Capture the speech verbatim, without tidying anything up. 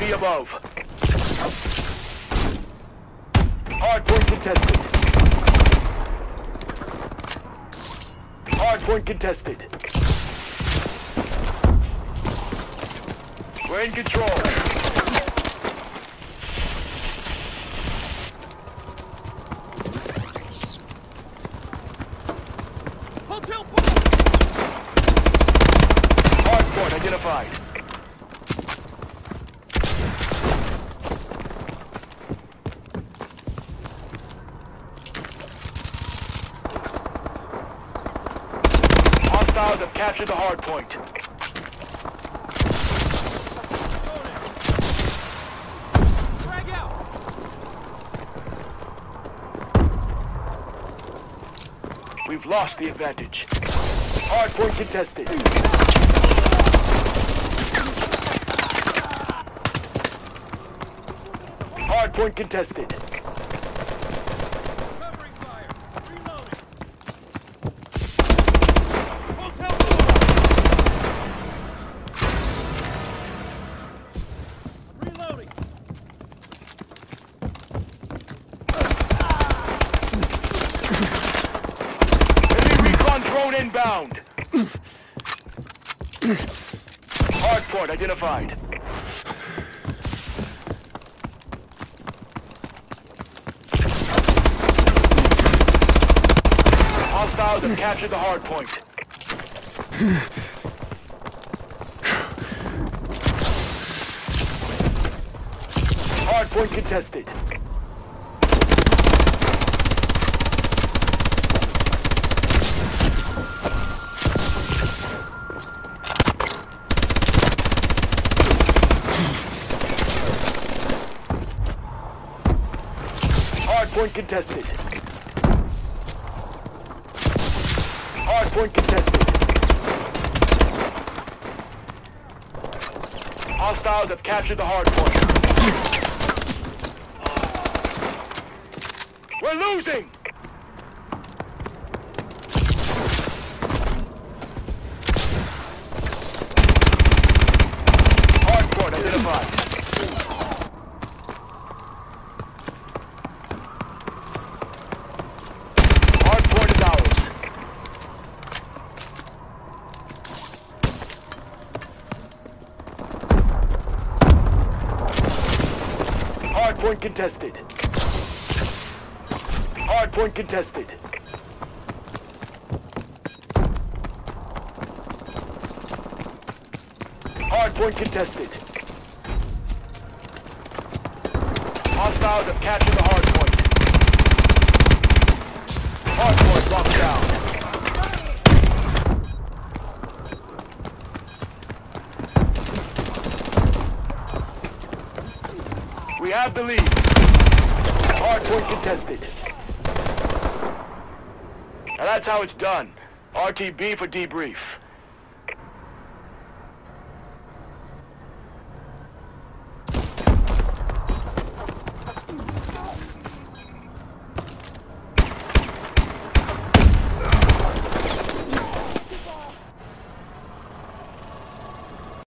the above. Hardpoint contested. Hardpoint contested. We're in control. Hotel Hardpoint identified. Hostiles have captured the hardpoint. Drag out. We've lost the advantage. Hardpoint contested. Hardpoint contested. Covering fire. Reloading. Hotel Reloading. Enemy recon drone inbound. Hardpoint identified. Hostiles have captured the hardpoint. Hardpoint contested. Hardpoint contested. Hardpoint contested. Hostiles have captured the hardpoint. We're losing! Hardpoint identified. Hardpoint is ours. Hardpoint contested. Hardpoint contested. Hardpoint contested. Hostiles have captured the hardpoint. Hardpoint locked down. We have the lead. Hardpoint contested. Now that's how it's done. R T B for debrief.